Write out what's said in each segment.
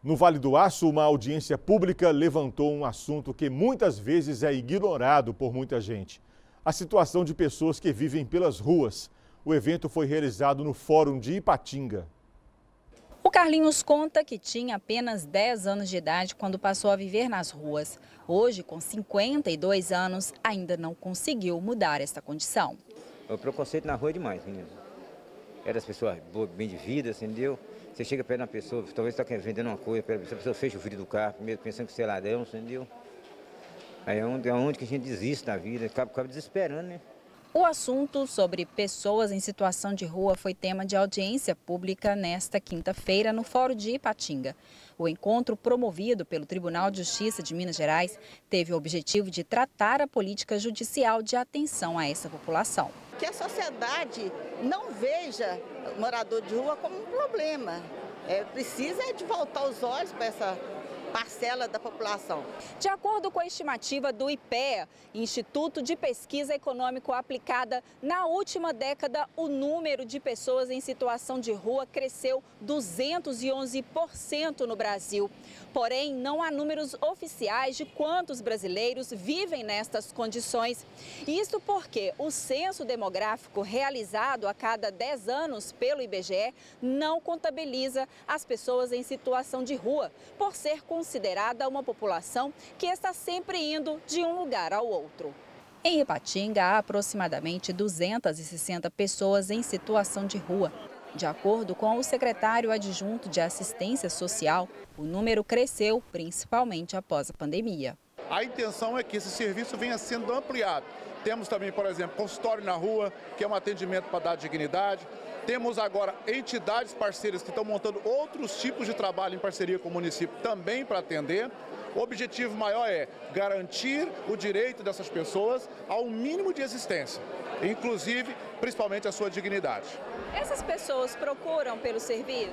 No Vale do Aço, uma audiência pública levantou um assunto que muitas vezes é ignorado por muita gente: a situação de pessoas que vivem pelas ruas. O evento foi realizado no Fórum de Ipatinga. O Carlinhos conta que tinha apenas 10 anos de idade quando passou a viver nas ruas. Hoje, com 52 anos, ainda não conseguiu mudar esta condição. O preconceito na rua é demais, menino. É das pessoas bem de vida, entendeu? Você chega perto da pessoa, talvez está vendendo uma coisa, a pessoa fecha o vidro do carro, primeiro pensando que você é ladrão, entendeu? Aí é onde que a gente desiste da vida, acaba desesperando, né? O assunto sobre pessoas em situação de rua foi tema de audiência pública nesta quinta-feira no Fórum de Ipatinga. O encontro, promovido pelo Tribunal de Justiça de Minas Gerais, teve o objetivo de tratar a política judicial de atenção a essa população. Que a sociedade não veja o morador de rua como um problema. Precisa de voltar os olhos para essa parcela da população. De acordo com a estimativa do IPEA, Instituto de Pesquisa Econômico Aplicada, na última década o número de pessoas em situação de rua cresceu 211% no Brasil. Porém, não há números oficiais de quantos brasileiros vivem nestas condições. Isso porque o censo demográfico realizado a cada 10 anos pelo IBGE não contabiliza as pessoas em situação de rua, por ser considerada uma população que está sempre indo de um lugar ao outro. Em Ipatinga, há aproximadamente 260 pessoas em situação de rua. De acordo com o secretário adjunto de Assistência Social, o número cresceu principalmente após a pandemia. A intenção é que esse serviço venha sendo ampliado. Temos também, por exemplo, consultório na rua, que é um atendimento para dar dignidade. Temos agora entidades parceiras que estão montando outros tipos de trabalho em parceria com o município também para atender. O objetivo maior é garantir o direito dessas pessoas ao mínimo de existência, inclusive, principalmente, a sua dignidade. Essas pessoas procuram pelo serviço?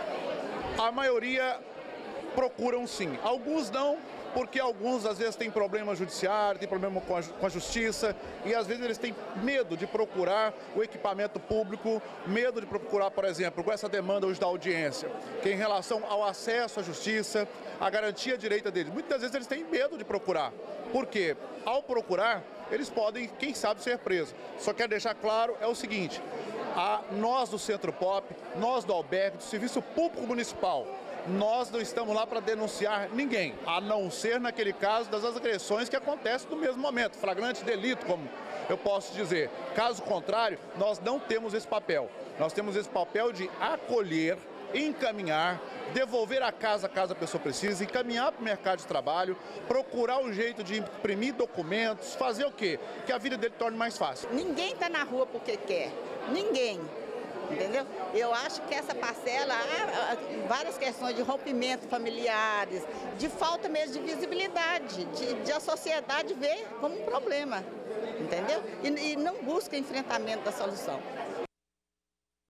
A maioria procuram sim, alguns não, porque alguns às vezes têm problema judiciário, têm problema com a justiça e às vezes eles têm medo de procurar o equipamento público, medo de procurar, por exemplo, com essa demanda hoje da audiência, que é em relação ao acesso à justiça, a garantia direita deles. Muitas vezes eles têm medo de procurar, porque ao procurar eles podem, quem sabe, ser presos. Só quero deixar claro é o seguinte: nós do Centro Pop, nós do Albergue, do Serviço Público Municipal, nós não estamos lá para denunciar ninguém, a não ser naquele caso das agressões que acontecem no mesmo momento, flagrante delito, como eu posso dizer. Caso contrário, nós não temos esse papel. Nós temos esse papel de acolher, encaminhar, devolver a casa caso a pessoa precise, encaminhar para o mercado de trabalho, procurar um jeito de imprimir documentos, fazer o quê? Que a vida dele torne mais fácil. Ninguém está na rua porque quer, ninguém. Entendeu? Eu acho que essa parcela, há várias questões de rompimento familiares, de falta mesmo de visibilidade, de a sociedade ver como um problema, entendeu? E não busca enfrentamento da solução.